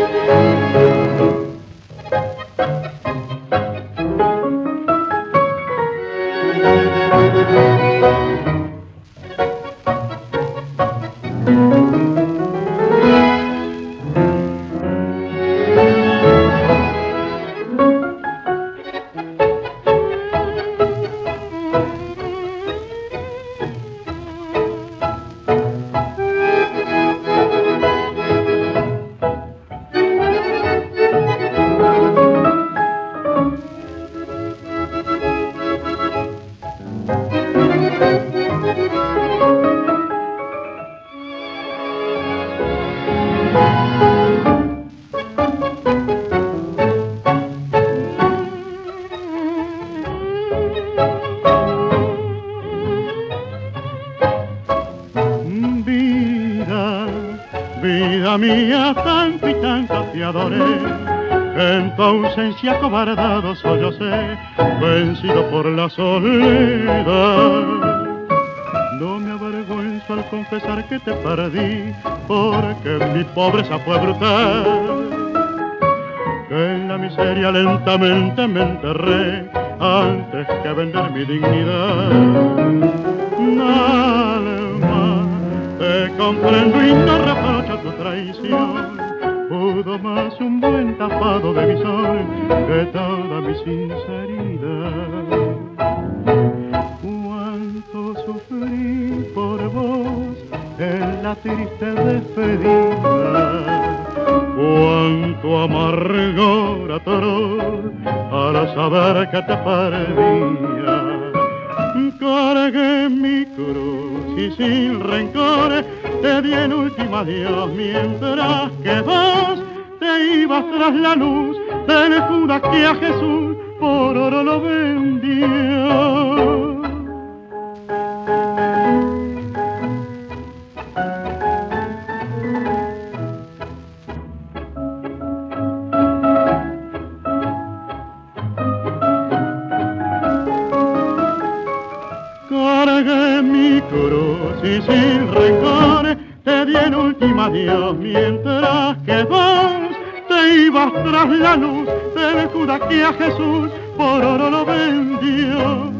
Vida mía, tanto y tanto te adoré, en tu ausencia acobardado sollocé, vencido por la soledad. No me avergüenzo al confesar que te perdí, porque mi pobreza fue brutal, que en la miseria lentamente me enterré, antes que vender mi dignidad. Alma, te comprendo y no reprocho tu traición, pudo más un buen tapado de mi sol que toda mi sinceridad. Cuánto sufrí por vos en la triste despedida, cuánto amargor atoró para saber que te perdía. Cargué mi cruz y sin rencores te di el último adiós, mientras que vos te ibas tras la luz del Judas que a Jesús por oro lo vendió. Cargué mi cruz y sin rencores te di el último adiós, mientras que vos te ibas tras la luz del Judas que a Jesús por oro lo vendió.